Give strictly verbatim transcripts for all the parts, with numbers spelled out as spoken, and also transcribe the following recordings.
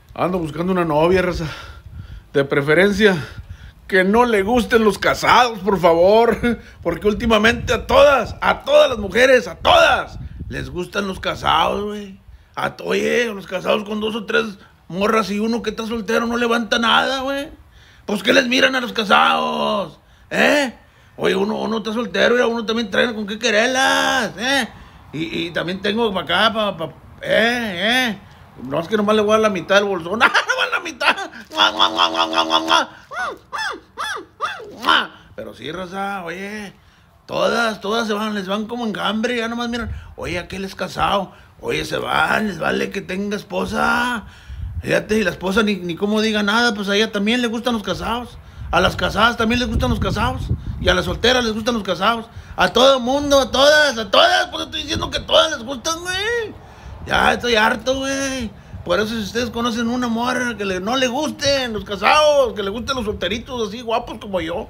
Ando buscando una novia, raza. De preferencia, que no le gusten los casados, por favor. Porque últimamente a todas, a todas las mujeres, a todas, les gustan los casados, güey. A to- Oye, los casados con dos o tres morras y uno que está soltero no levanta nada, güey. Pues, ¿qué les miran a los casados? ¿Eh? Oye, uno, uno está soltero y uno también trae con qué quererlas, ¿eh? Y, y también tengo para acá, para... Pa, eh, eh. No, es que nomás le voy a dar la mitad del bolsón. ¡Ah, no va a la mitad! ¡Mua, mua, mua, mua, mua, mua, mua! ¡Mua! Pero sí, raza, oye, todas, todas se van, les van como enjambre, ya nomás miran, oye, aquel es casado, oye, se van, les vale que tenga esposa. Fíjate, y la esposa ni, ni cómo diga nada, pues a ella también le gustan los casados. A las casadas también les gustan los casados. Y a las solteras les gustan los casados. A todo el mundo, a todas, a todas. Pues estoy diciendo que a todas les gustan, güey. Ya estoy harto, güey. Por eso si ustedes conocen una morra que le, no le gusten los casados, que le gusten los solteritos así guapos como yo.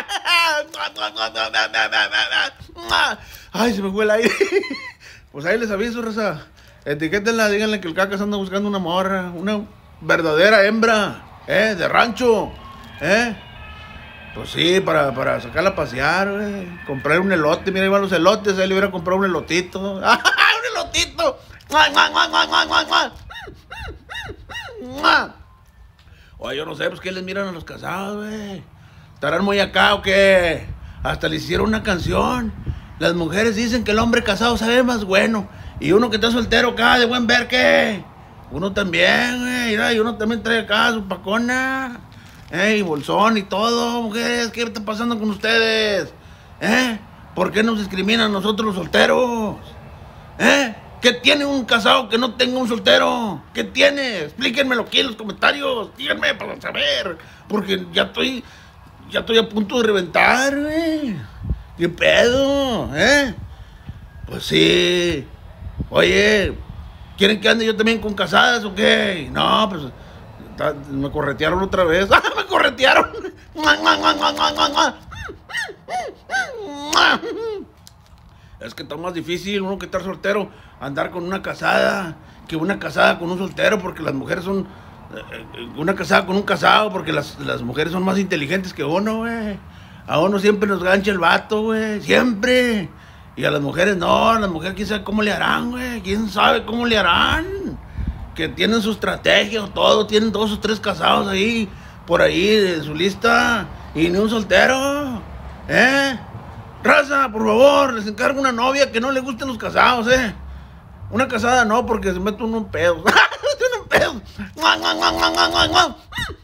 Ay, se me fue el aire. Pues ahí les aviso, raza. Etiquétenla, díganle que el Cacas anda buscando una morra, una verdadera hembra, ¿eh? De rancho, ¿eh? Pues sí, para, para sacarla a pasear, güey. Comprar un elote, mira, ahí van los elotes, ahí le hubiera comprado un elotito. ¡Ah, un elotito! ¡Mua, mua, mua, mua, mua, mua, mua! ¡Mua! Oye, yo no sé, pues, ¿qué les miran a los casados, güey? ¿Estarán muy acá o qué? Hasta le hicieron una canción. Las mujeres dicen que el hombre casado sabe más bueno. Y uno que está soltero acá, de buen ver, ¿qué? Uno también, güey, mira, y uno también trae acá su pacona. ¿Eh? Y bolsón y todo, mujeres, ¿qué está pasando con ustedes? ¿Eh? ¿Por qué nos discriminan nosotros los solteros? ¿Eh? ¿Qué tiene un casado que no tenga un soltero? ¿Qué tiene? Explíquenmelo aquí en los comentarios, díganme para saber, porque ya estoy, ya estoy a punto de reventar, güey. ¿Qué pedo? ¿Eh? Pues sí. Oye, ¿quieren que ande yo también con casadas o qué? No, pues me corretearon otra vez. ¡Ah, me corretearon! Es que está más difícil uno que estar soltero andar con una casada que una casada con un soltero, porque las mujeres son eh, una casada con un casado, porque las, las mujeres son más inteligentes que uno, güey. A uno siempre nos gancha el vato, güey, siempre. Y a las mujeres no, a las mujeres quién sabe cómo le harán, güey, quién sabe cómo le harán. Que tienen su estrategia o todo, tienen dos o tres casados ahí, por ahí de su lista, y ni un soltero, ¿eh? Raza, por favor, les encargo una novia que no le gusten los casados, ¿eh? Una casada no, porque se mete uno en pedos. Se mete uno en pedos.